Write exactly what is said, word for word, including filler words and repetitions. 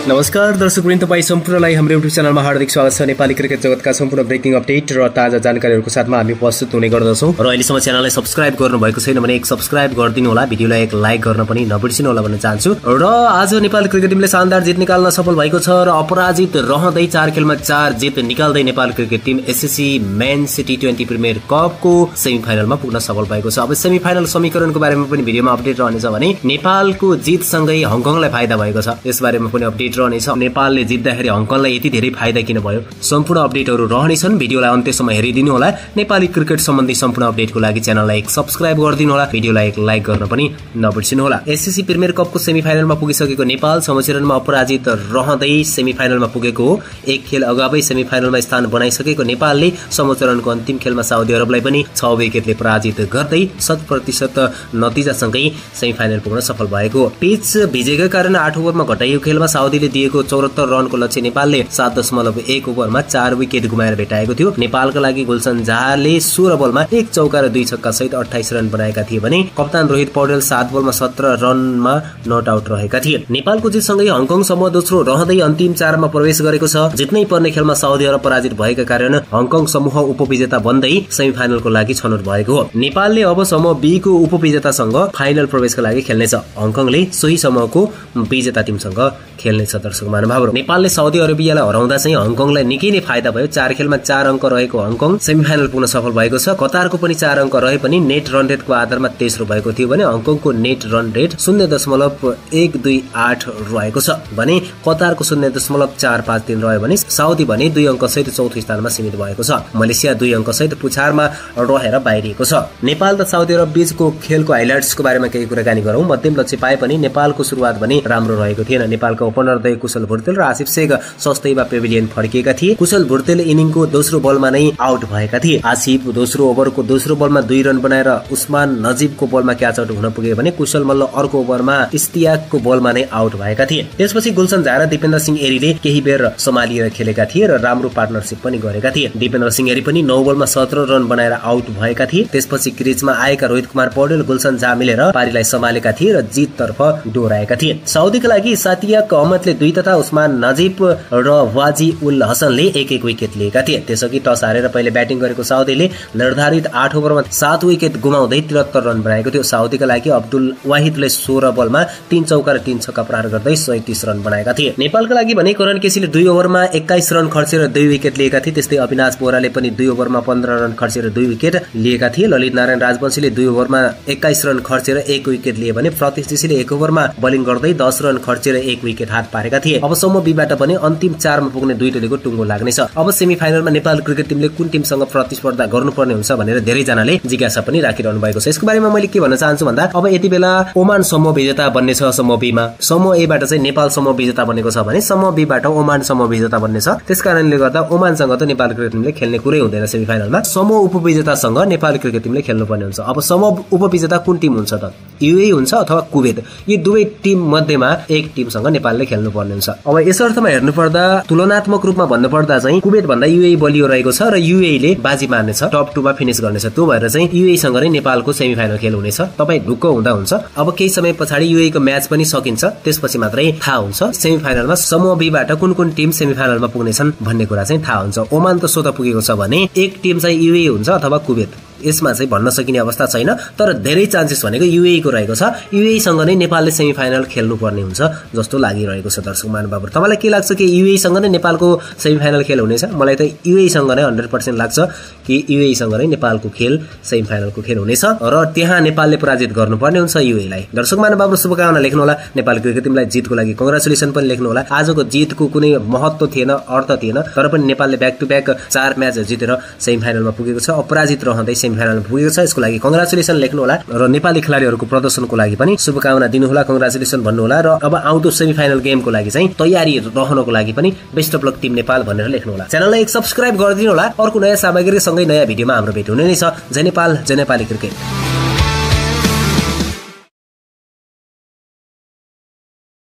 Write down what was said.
नमस्कार दर्शकवृन्द, तपाईँ सम्पूर्णलाई हाम्रो युट्युब च्यानलमा हार्दिक स्वागत छ। नेपाली क्रिकेट जगतका सम्पूर्ण ब्रेकिङ अपडेट र ताजा जानकारीहरूको साथमा हामी प्रस्तुत हुने गर्दछौँ। र अहिलेसम्म च्यानललाई सब्स्क्राइब गर्नुभएको छैन भने एक सब्स्क्राइब गरिदिनु होला, भिडियोलाई एक लाइक गर्न पनि नबिर्सिनु होला भन्न चाहन्छु। र आज नेपाली क्रिकेट टिमले शानदार जित निकाल्न सफल भएको छ र अपराजित रहँदै चार खेलमा चार जित निकाल्दै Nepal cricket team ACC men's T twenty premier कपको सेमिफाइनलमा पुग्न सफल भएको छ। अब सेमिफाइनल समीकरणको बारेमा पनि भिडियोमा अपडेट रहनेछ भने नेपालको जितसँगै हङकङलाई फाइदा भएको छ, यसबारेमा पनि अपडेट रहनेछ। नेपालले जित्दाखेरि हङकङलाई यति धेरै फाइदा किन भयो, सम्पूर्ण अपडेटहरू रहनेछन्। भिडियोलाई अन्त्यसम्म हेरिदिनु होला। नेपाली क्रिकेट सम्बन्धी सम्पूर्ण अपडेटको लागि च्यानललाई एक सब्स्क्राइब गरिदिनु होला, भिडियोलाई एक लाइक गर्न पनि नबिर्सिनु होला। एसएससी प्रिमियर कपको सेमिफाइनलमा पुगिसकेको नेपाल समचरणमा अपराजित रहँदै सेमिफाइनलमा पुगेको हो। एक खेल अगावै सेमिफाइनलमा स्थान बनाइसकेको नेपालले समचरणको अन्तिम खेलमा साउदी अरबलाई पनि छ विकेटले पराजित गर्दै शत प्रतिशत नतिजासँगै सेमिफाइनल पुग्न सफल भएको। पिच भिजेका कारण आठ ओभरमा घटाइएको खेलमा साउदीले दिएको चौहत्तर रनको लक्ष्य नेपालले सात दशमलव एक ओभरमा चार विकेट गुमाएर भेटाएको थियो। नेपालका लागि गुलसन झाले सोह्र बलमा एक चौका र दुई छक्का सहित अट्ठाइस रन बनाएका थिए भने कप्तान रोहित पौडेल सात बलमा सत्र रनमा नट आउट रहेका थिए। नेपालको जितसँगै हङकङ समूह दोस्रो रहँदै अन्तिम चारमा प्रवेश गरेको छ। जित्नै पर्ने खेलमा साउदी अरब पराजित भएका कारण हङकङ समूह उपविजेता बन्दै सेमिफाइनलको लागि छनौट भएको हो। नेपालले अब समूह बी को उपविजेतासँग फाइनल प्रवेशका लागि खेल्नेछ। हङकङले सोही समूहको विजेता टिमसँग खेल्नेछ। दर्शक महानुभावहरू, नेपालले साउदी अरेबियालाई हराउँदा चाहिँ हङकङलाई निकै नै फाइदा भयो। चार खेलमा चार अङ्क रहेको हङकङ सेमिफाइनल पुग्न सफल भएको छ। कतारको पनि चार अङ्क रहे पनि नेट रन रेटको आधारमा तेस्रो भएको थियो भने हङकङको नेट रन रेट शून्य दशमलव एक दुई आठ रहेको छ भने कतारको शून्य दशमलव चार पाँच तीन रह्यो भने साउदी भने दुई अङ्क सहित चौथो स्थानमा सीमित भएको छ। मलेसिया दुई अङ्क सहित पुछारमा रहेर बाहिरिएको छ। नेपाल र साउदी अरब बीचको खेलको हाइलाइट्सको बारेमा केही कुराकानी गरौँ। मध्यम लक्ष्य पाए पनि नेपालको सुरुवात भने राम्रो रहेको थिएन। नेपालका ओपनर दय कुशल भुर्तेल र आसिफ शेख सस्तैमा पेभिलियन फर्किएका थिए। कुशल भुर्तेल इनिङको दोस्रो बलमा नै आउट भएका थिए। आसिफ दोस्रो ओभरको दोस्रो बलमा दुई रन बनाएर उस्मान नजिबको बलमा क्याच आउट हुन पुगे भने कुशल मल्ल अर्को ओभरमा इस्तियाकको बलमा नै आउट भएका थिए। त्यसपछि गुलसन झा र दिपेन्द्र सिंह एरीले केही बेर सम्हालिएर खेलेका थिए र राम्रो पार्टनरशिप पनि गरेका थिए। दिपेन्द्र सिंह एरी पनि नौ बलमा सत्र रन बनाएर आउट भएका थिए। त्यसपछि क्रिजमा आएका रोहित कुमार पौडेल गुलसन झा मिलेर पारीलाई सम्हालेका थिए र जिततर्फ डोराएका थिए। साउदीका लागि सातियाक अहमदले दुई तथा उस्मान नजिब र वाजी उल हसनले एक एक विकेट लिएका थिए। त्यसअघि टस हारेर पहिले ब्याटिङ गरेको साउदीले निर्धारित आठ ओभरमा सात विकेट गुमाउँदै त्रिहत्तर रन बनाएको थियो। साउदीका लागि अब्दुल वाहिदले सोह्र बलमा तीन चौका र तीन छक्का प्रहार गर्दै सैंतीस रन बनाएका थिए। नेपालका लागि भने करण केसीले दुई ओभरमा एक्काइस रन खर्चेर दुई विकेट लिएका थिए। त्यस्तै अविनाश बोहराले पनि दुई ओभरमा पन्ध्र रन खर्चेर दुई विकेट लिएका थिए। ललित नारायण राजवंशीले दुई ओभरमा एक्काइस रन खर्चेर एक विकेट लिए भने प्रतीश ऋषिले एक ओभरमा बलिङ गर्दै दस रन खर्चेर एक विकेट हात पारेका थिए। अब समूह बीबाट पनि अन्तिम चारमा पुग्ने दुई टोलीको टुङ्गो लाग्नेछ। अब सेमिफाइनलमा नेपाल क्रिकेट टिमले कुन टिमसँग प्रतिस्पर्धा गर्नुपर्ने हुन्छ भनेर धेरैजनाले जिज्ञासा पनि राखिरहनु भएको छ। यसको बारेमा मैले के भन्न चाहन्छु भन्दा अब यति बेला ओमान समूह विजेता बन्नेछ। समूह बीमा समूह एबाट चाहिँ नेपाल समूह विजेता बनेको छ भने समूह बीबाट ओमान समूह विजेता बन्नेछ। त्यसकारणले गर्दा ओमानसँग त नेपाल क्रिकेट टिमले खेल्ने कुरै हुँदैन सेमिफाइनलमा। समूह उपविजेतासँग नेपाल क्रिकेट टिमले खेल्नुपर्ने हुन्छ। अब समूह उपविजेता कुन टिम हुन्छ त? युएई हुन्छ अथवा कुवेत। यी दुवै टिम मध्येमा एक टिमसँग नेपालले खेल्नुपर्ने हुन्छ। अब यस अर्थमा हेर्नु पर्दा तुलनात्मक रूपमा भन्नु पर्दा चाहिँ कुवेत भन्दा युएई बलियो रहेको छ र युएईले बाजी मार्नेछ, टप टू मा फिनिश गर्नेछ। त्यो भएर चाहिँ युएई सँग नै नेपालको सेमिफाइनल खेल हुनेछ। तपाईँ ढुक्क हुँदा हुन्छ। अब केही समय पछाडि युएई को म्याच पनि सकिन्छ, त्यसपछि मात्रै थाहा हुन्छ सेमिफाइनलमा समूह बीबाट कुन कुन टिम सेमिफाइनलमा पुग्नेछन् भन्ने कुरा चाहिँ थाहा हुन्छ। ओमान त स्वतः पुगेको छ भने एक टिम चाहिँ युएई हुन्छ अथवा कुवेत, यसमा चाहिँ भन्न सकिने अवस्था छैन। तर धेरै चान्सेस भनेको युएई को रहेको छ। युएई सँग नै नेपालले सेमिफाइनल खेल्नुपर्ने हुन्छ जस्तो लागिरहेको छ। दर्शक महानुभावहरू, तपाईँलाई के लाग्छ कि युएई सँग नै नेपालको सेमिफाइनल खेल हुनेछ? मलाई त युएई सँग नै हन्ड्रेड पर्सेन्ट लाग्छ कि युएई सँग नै नेपालको खेल सेमिफाइनलको खेल हुनेछ र त्यहाँ नेपालले पराजित गर्नुपर्ने हुन्छ युएईलाई। दर्शक महानुभावहरू, शुभकामना लेख्नु होला। नेपाल क्रिकेट टिमलाई जितको लागि कंग्रेचुलेसन पनि लेख्नु होला। आजको जितको कुनै महत्त्व थिएन, अर्थ थिएन, तर पनि नेपालले ब्याक टु ब्याक चार म्याच जितेर सेमिफाइनलमा पुगेको छ। अपराजित रहँदै सेमिफाइनलमा पुगेको छ। यसको लागि कंग्रेचुलेसन लेख्नु होला र नेपाली खेलाडीहरूको प्रदर्शनको लागि पनि शुभकामना दिनु होला, कंग्रेचुलेसन भन्नु होला। र अब आउँदो सेमिफाइनल गेमको लागि चाहिँ तयारी रहनको लागि पनि best of luck team Nepal भनेर लेख्नु होला। च्यानललाई एक सब्स्क्राइब गरिदिनु होला। अर्को नयाँ सामग्री सँगै नयाँ भिडियोमा हाम्रो भेट हुने नै छ। जय नेपाल, जय नेपाली क्रिकेट।